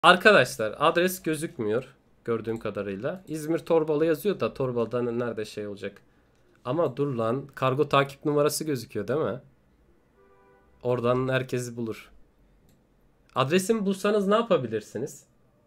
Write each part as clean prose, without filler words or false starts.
Arkadaşlar adres gözükmüyor gördüğüm kadarıyla. İzmir Torbalı yazıyor da Torbalı'dan nerede şey olacak. Ama dur lan, kargo takip numarası gözüküyor değil mi? Oradan herkesi bulur. Adresimi bulsanız ne yapabilirsiniz?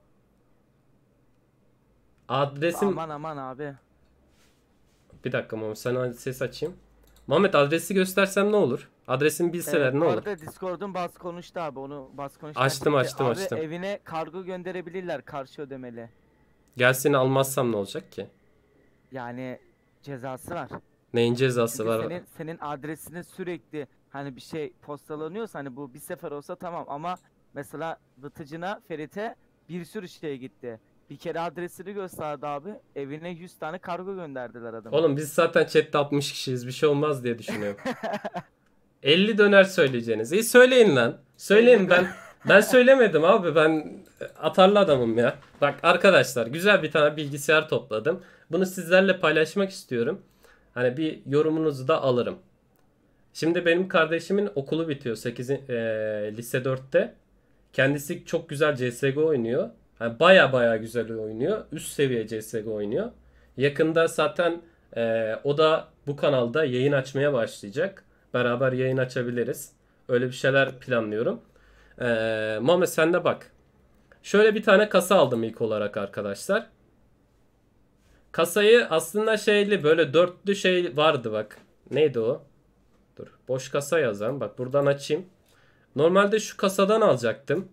Adresim... Aman aman abi. Bir dakika Muhammed, sana ses açayım. Muhammed, adresi göstersem ne olur? Adresimi bilseler ne Bu olur? arada Discord'un bas konuştu abi. Onu bas konuştan Açtım çekti. açtım Abi açtım. evine kargo gönderebilirler karşı ödemeli. Gelsin, almazsam ne olacak ki? Yani cezası var. Neyin cezası Çünkü var? senin adresine sürekli hani bir şey postalanıyorsa hani bu bir sefer olsa tamam ama mesela Vıtıcına Ferit'e bir sürü şey gitti. Bir kere adresini gösterdi abi. Evine 100 tane kargo gönderdiler adamın. Oğlum biz zaten chatte 60 kişiyiz, bir şey olmaz diye düşünüyorum. 50 döner söyleyeceğiniz. İyi söyleyin lan. 50 Söyleyin de. ben söylemedim abi. Ben atarlı adamım ya. Bak arkadaşlar, güzel bir tane bilgisayar topladım. Bunu sizlerle paylaşmak istiyorum. Hani bir yorumunuzu da alırım. Şimdi benim kardeşimin okulu bitiyor 8. Lise 4'te. Kendisi çok güzel CS:GO oynuyor. Yani baya baya güzel oynuyor. Üst seviye CS:GO oynuyor. Yakında zaten o da bu kanalda yayın açmaya başlayacak. Beraber yayın açabiliriz. Öyle bir şeyler planlıyorum. Muhammed sen de bak. Şöyle bir tane kasa aldım ilk olarak arkadaşlar. Kasayı aslında şeyli, böyle dörtlü şey vardı bak. Neydi o? Dur. Boş kasa yazan. Bak buradan açayım. Normalde şu kasadan alacaktım.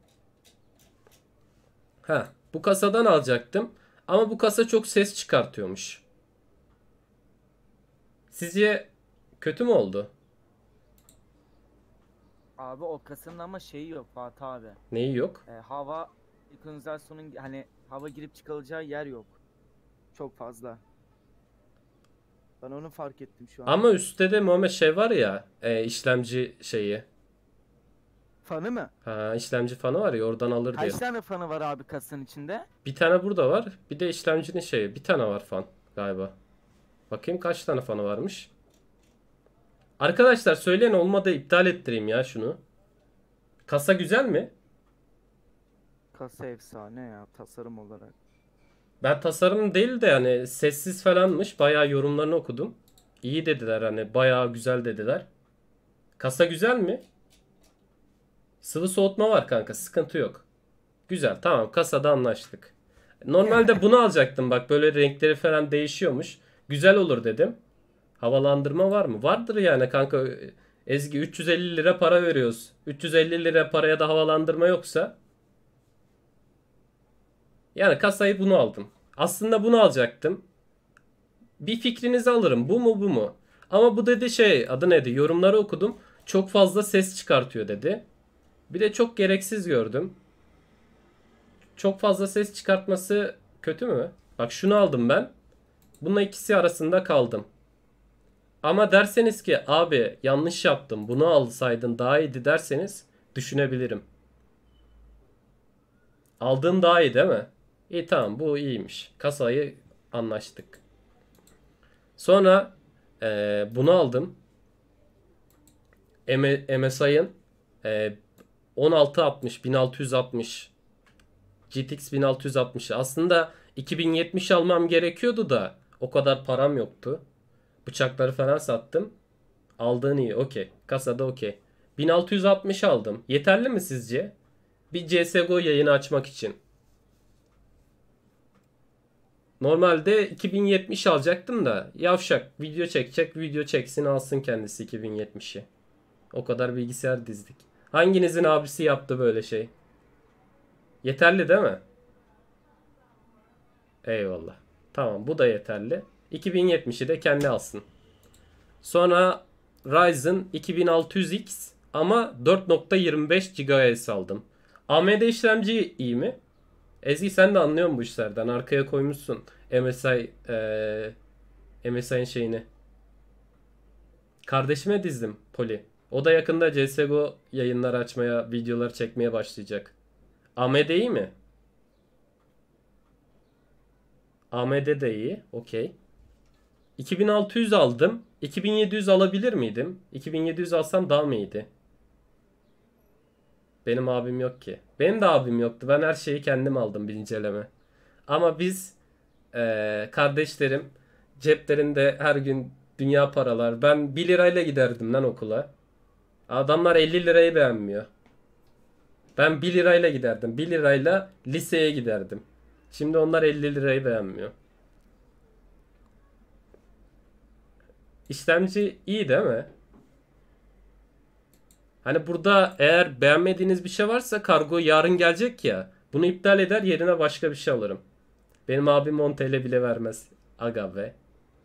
Ha, bu kasadan alacaktım. Ama bu kasa çok ses çıkartıyormuş. Sizce kötü mü oldu? Abi o kasının ama şeyi yok Fatih abi. Neyi yok? Hava ikonizasyonun hani hava girip çıkılacağı yer yok. Çok fazla. Ben onu fark ettim şu an. Ama üstte de Muhammed şey var ya, işlemci şeyi. Fanı mı? Ha, işlemci fanı var ya, oradan alır diye. Kaç tane fanı var abi kasanın içinde? Bir tane burada var. Bir de işlemcinin şeyi. Bir tane var fan galiba. Bakayım kaç tane fanı varmış. Arkadaşlar söyleyin, olmadı iptal ettireyim ya şunu. Kasa güzel mi? Kasa efsane ya tasarım olarak. Ben tasarım değil de yani sessiz falanmış. Bayağı yorumlarını okudum. İyi dediler, hani bayağı güzel dediler. Kasa güzel mi? Sıvı soğutma var kanka, sıkıntı yok. Güzel, tamam, kasada anlaştık. Normalde bunu alacaktım, bak böyle renkleri falan değişiyormuş. Güzel olur dedim. Havalandırma var mı? Vardır yani kanka. Ezgi 350 lira para veriyoruz. 350 lira paraya da havalandırma yoksa. Yani kasayı bunu aldım. Aslında bunu alacaktım. Bir fikrinizi alırım. Bu mu bu mu? Ama bu dedi şey, adı neydi? Yorumları okudum. Çok fazla ses çıkartıyor dedi. Bir de çok gereksiz gördüm. Çok fazla ses çıkartması kötü mü? Bak şunu aldım ben. Bununla ikisi arasında kaldım. Ama derseniz ki abi yanlış yaptım, bunu alsaydın daha iyiydi derseniz düşünebilirim. Aldığım daha iyi değil mi? İyi, tamam, bu iyiymiş. Kasayı anlaştık. Sonra bunu aldım. MSI'ın e, 1660 1660 GTX 1660. Aslında 2070 almam gerekiyordu da o kadar param yoktu. Bıçakları falan sattım. Aldığın iyi, okey. Kasada okey. 1660 aldım. Yeterli mi sizce? Bir CSGO yayını açmak için. Normalde 2070 alacaktım da yavşak video çekecek, video çeksin alsın kendisi 2070'i. O kadar bilgisayar dizdik. Hanginizin abisi yaptı böyle şey? Yeterli değil mi? Eyvallah. Tamam, bu da yeterli. 2070'i de kendi alsın. Sonra Ryzen 2600X ama 4.25 GHz aldım. AMD işlemci iyi mi? Ezgi sen de anlıyorsun bu işlerden. Arkaya koymuşsun MSI'nin şeyini. Kardeşime dizdim Poli. O da yakında CSGO yayınlar açmaya, videolar çekmeye başlayacak. AMD iyi mi? AMD de iyi. Okey. 2600 aldım. 2700 alabilir miydim? 2700 alsam daha mı iyiydi? Benim abim yok ki. Benim de abim yoktu. Ben her şeyi kendim aldım birinci eleme. Ama biz kardeşlerim ceplerinde her gün dünya paralar. Ben 1 lirayla giderdim lan okula. Adamlar 50 lirayı beğenmiyor. Ben 1 lirayla giderdim. 1 lirayla liseye giderdim. Şimdi onlar 50 lirayı beğenmiyor. İşlemci iyi değil mi? Hani burada eğer beğenmediğiniz bir şey varsa kargo yarın gelecek ya. Bunu iptal eder yerine başka bir şey alırım. Benim abim 10 TL bile vermez. Aga be.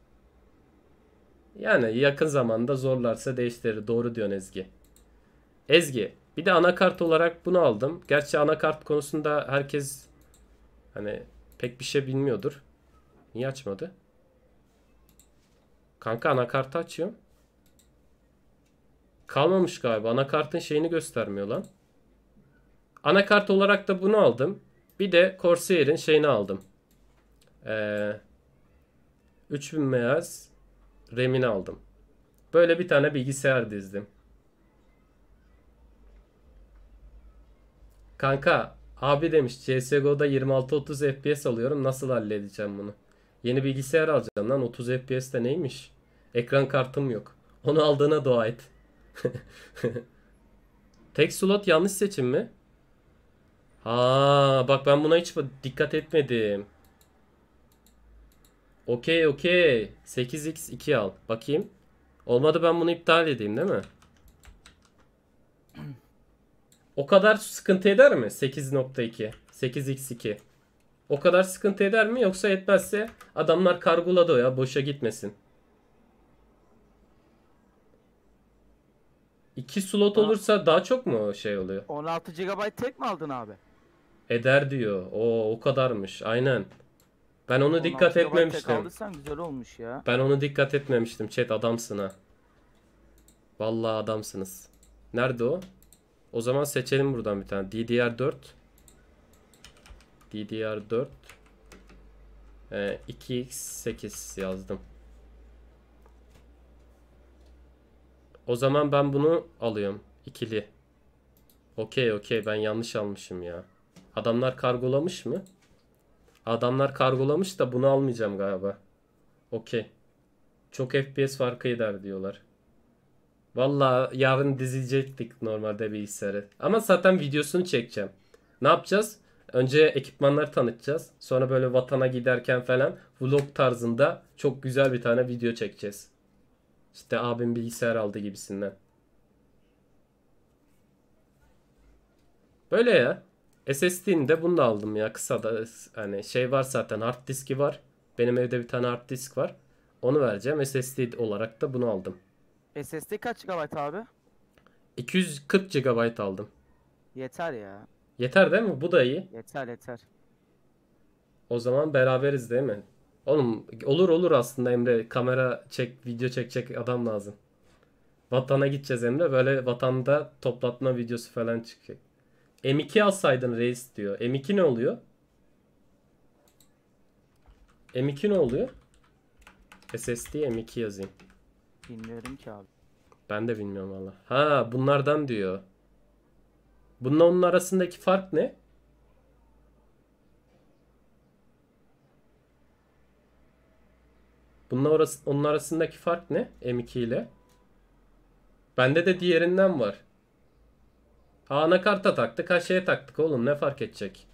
Yani yakın zamanda zorlarsa değiştirir. Doğru diyorsun Ezgi. Ezgi. Bir de anakart olarak bunu aldım. Gerçi anakart konusunda herkes hani pek bir şey bilmiyordur. Niye açmadı? Kanka anakartı açıyorum. Kalmamış galiba. Anakartın şeyini göstermiyor lan. Anakart olarak da bunu aldım. Bir de Corsair'in şeyini aldım. 3000 MHz RAM'ini aldım. Böyle bir tane bilgisayar dizdim. Kanka abi demiş CSGO'da 26-30 FPS alıyorum. Nasıl halledeceğim bunu? Yeni bilgisayar alacağım lan. 30 FPS de neymiş? Ekran kartım yok. Onu aldığına dua et. Tek slot yanlış seçim mi? Ha bak ben buna hiç dikkat etmedim. Okey okey. 8x2 al. Bakayım. Olmadı ben bunu iptal edeyim değil mi? O kadar sıkıntı eder mi? 8.2. 8x2. O kadar sıkıntı eder mi? Yoksa etmezse adamlar kargoladı o ya. Boşa gitmesin. 2 slot Aa, olursa daha çok mu şey oluyor? 16 GB tek mi aldın abi? Eder diyor. O kadarmış. Aynen. Ben onu 16 dikkat GB tek etmemiştim. aldıysan güzel olmuş ya. Ben onu dikkat etmemiştim. Chat adamsın ha. Vallahi adamsınız. Nerede o? O zaman seçelim buradan bir tane. DDR4. DDR4. 2x8 yazdım. O zaman ben bunu alıyorum. İkili. Okey okey ben yanlış almışım ya. Adamlar kargolamış mı? Adamlar kargolamış da bunu almayacağım galiba. Okey. Çok FPS farkı eder diyorlar. Valla yarın dizecektik normalde bilgisayarı. Ama zaten videosunu çekeceğim. Ne yapacağız? Önce ekipmanları tanıtacağız. Sonra böyle vatana giderken falan vlog tarzında çok güzel bir tane video çekeceğiz. İşte abim bilgisayar aldı gibisinden. Böyle ya. SSD'ni de bunu da aldım ya. Kısa da hani şey var zaten hard diski var. Benim evde bir tane hard disk var. Onu vereceğim. SSD olarak da bunu aldım. SSD kaç GB abi? 240 GB aldım. Yeter ya. Yeter değil mi? Bu da iyi. Yeter yeter. O zaman beraberiz değil mi? Oğlum olur olur aslında Emre. Kamera çek, video çekecek adam lazım. Vatana gideceğiz Emre. Böyle vatanda toplatma videosu falan çıkacak. M2 alsaydın reis diyor. M2 ne oluyor? M2 ne oluyor? SSD M2 yazayım. Bilmiyorum ki abi. Ben de bilmiyorum valla. Ha bunlardan diyor. Bununla onun arasındaki fark ne? Bununla onun arasındaki fark ne? M2 ile. Bende de diğerinden var. Ha anakarta taktık, ha şeye taktık oğlum ne fark edecek?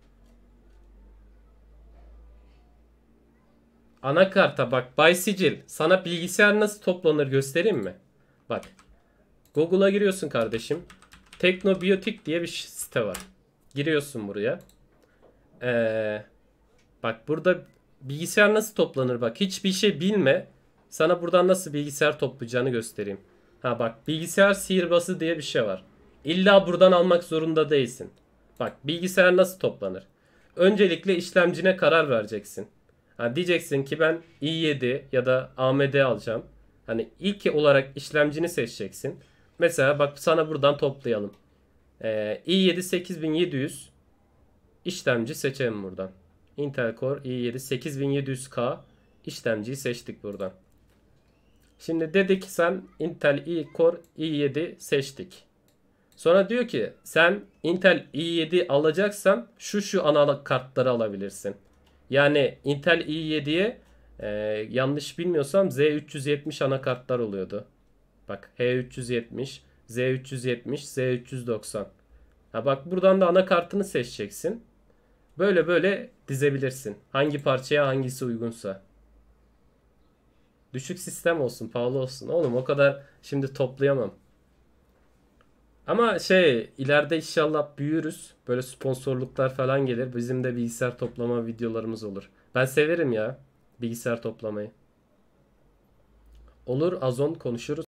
Anakarta bak Bay Sicil sana bilgisayar nasıl toplanır göstereyim mi? Bak Google'a giriyorsun kardeşim. Teknobiyotik diye bir site var. Giriyorsun buraya. Ee, bak burada bilgisayar nasıl toplanır bak hiçbir şey bilme. Sana buradan nasıl bilgisayar toplayacağını göstereyim. Ha bak bilgisayar sihirbazı diye bir şey var. İlla buradan almak zorunda değilsin. Bak bilgisayar nasıl toplanır? Öncelikle işlemcine karar vereceksin. Ha, diyeceksin ki ben i7 ya da AMD alacağım. Hani ilk olarak işlemcini seçeceksin. Mesela bak sana buradan toplayalım. i7 8700 işlemci seçelim buradan. Intel Core i7 8700K işlemciyi seçtik buradan. Şimdi dedik sen Intel Core i7 seçtik. Sonra diyor ki sen Intel i7 alacaksan şu anakartları alabilirsin. Yani Intel i7'ye yanlış bilmiyorsam Z370 anakartlar oluyordu. Bak H370, Z370, Z390. Ha bak buradan da anakartını seçeceksin. Böyle böyle dizebilirsin. Hangi parçaya hangisi uygunsa. Düşük sistem olsun, pahalı olsun. Oğlum o kadar şimdi toplayamam. Ama ileride inşallah büyürüz. Böyle sponsorluklar falan gelir. Bizim de bilgisayar toplama videolarımız olur. Ben severim ya bilgisayar toplamayı. Olur Azon konuşuruz.